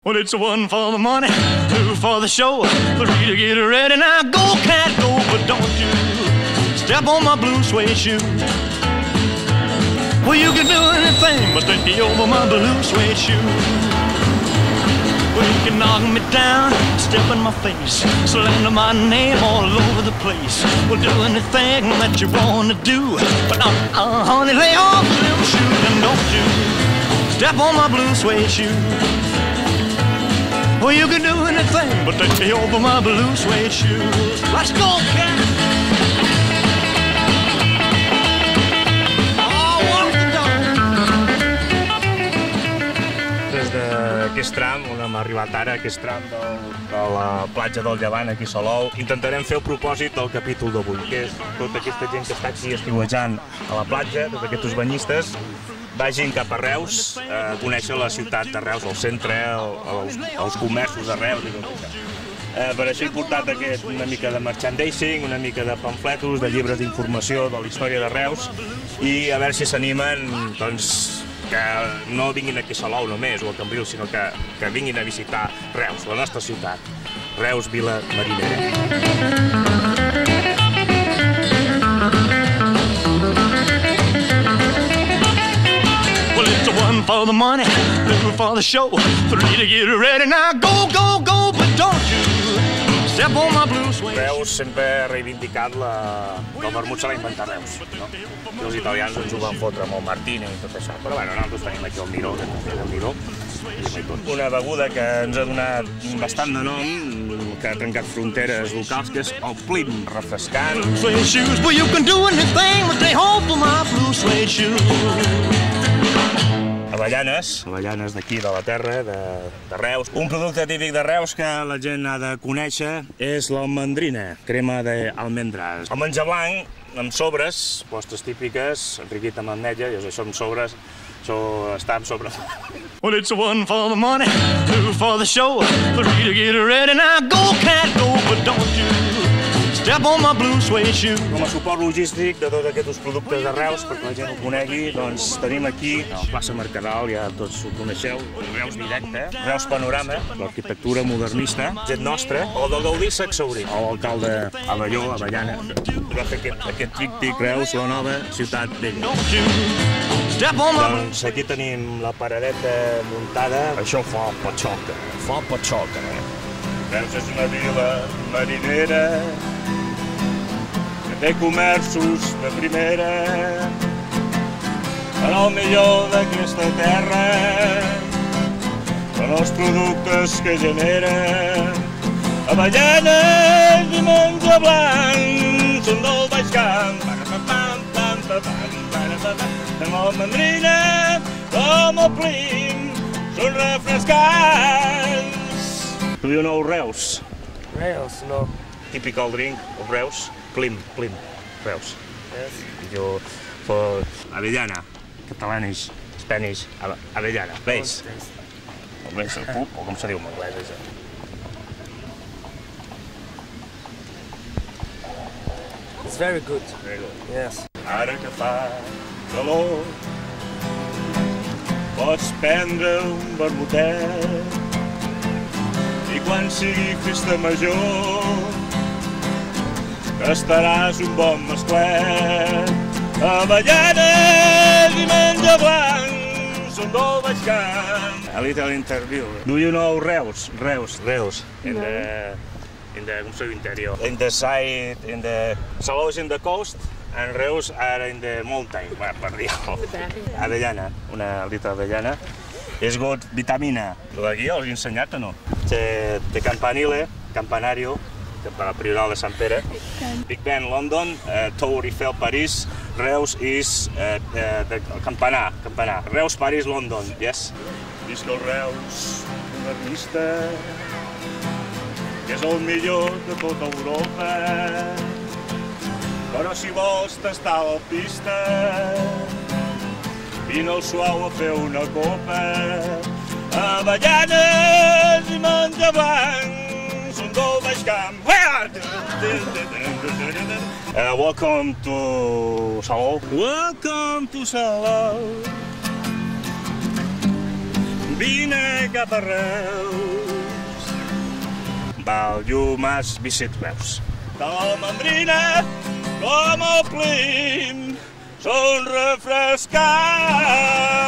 Well, it's one for the money, two for the show, three to get ready. Now go, cat, go, but don't you step on my blue suede shoe. Well, you can do anything but take me over my blue suede shoe. Well, you can knock me down, step in my face, slander my name all over the place. Well, do anything that you want to do, but honey, lay off them shoes and don't you step on my blue suede shoe. Well, you can do anything but take me over my blue suede shoes. Let's go, cat! Oh, what you done? Des d'aquest tram, on hem arribat ara, aquest tram de la platja del Llevant, aquí a Salou, intentarem fer el propòsit del capítol d'avui, que és tota aquesta gent que està aquí estiuejant a la platja, tots aquests banyistes, vagin cap a Reus a conèixer la ciutat de Reus, el centre, els comerços de Reus i tot això. Per això he portat una mica de merchandising, una mica de pamfletos, de llibres d'informació de la història de Reus i a veure si s'animen, doncs, que no vinguin aquí a Salou només o a Cambrils, sinó que vinguin a visitar Reus, la nostra ciutat. Reus, vila marinera. One for the money, two for the show, three to get ready. Now go, go, go, but don't you step on my blue suede. Reus sempre ha reivindicat que el vermut se l'ha inventat Reus, no? I els italians ens ho van fotre amb el Martini i tot això. Però bueno, nosaltres tenim aquí el Miró, que també és el Miró. Una beguda que ens ha donat bastant de nom, que ha trencat fronteres locals, que és el Plim, refrescant. Avellanes d'aquí, de la terra, de Reus. Un producte típic de Reus que la gent ha de conèixer és l'almendrina, crema d'almendres. El menjar blanc, amb sobres, postres típiques, enriquit amb ametlla, i això amb sobres, això està amb sobre. Well, it's one for the money, two for the show, three to get ready. Now go, cat, go, but don't you step on my blue suede shoe. Com a suport logístic de tots aquests productes de Reus, perquè la gent ho conegui, doncs tenim aquí a la plaça Mercadal, ja tots ho coneixeu, Reus Directe, Reus Panorama, l'arquitectura modernista, gent nostra, o del Gaudí Sacsaurí, l'alcalde Abelló, Avellana, va fer aquest tríptic Reus, la nova ciutat vella. Doncs aquí tenim la paradeta muntada, això fa patxoca. Reus és una vila marinera, que té comerços de primera, en el millor d'aquesta terra, són els productes que generen avellanes i menjar blanc, són del Baix Camp, amb almendrina com el Plim, són refrescants. Do you know Reus? Reus, no. Typical drink of Reus, Plim, Reus. Yes. Jo, for avellana, catalanish, Spanish, avellana, veus? O veus el pup, o com se diu en anglès, això? It's very good. Very good. Yes. Ara que fa calor, pots prendre un vermutet, i quan sigui festa major estaràs un bon mesclet. Avellanes i menjar blanc són del Baix Camp. A little interview. Do you know Reus? Reus. In the interior. In the side, Salou is in the coast, and Reus are in the mountain. Bueno, per dir-ho. Avellana, una alita avellana. És good, vitamina. Aquí ho has ensenyat o no? Té campanile, campanario, per al Priorat de Sant Pere. Big Ben, London, Tour Eiffel, París. Reus is campanar. Reus, París, London, yes. Visca el Reus, modernista, que és el millor de tota Europa. Però si vols tastar la pista, vine al suau a fer una copa. Avellanes i menjar blanc són del Baix Camp. Welcome to Salou. Welcome to Salou. Vine cap a Reus. Val, Llumas, Vicet, Reus. Tal mandrina com el Plim són refrescats.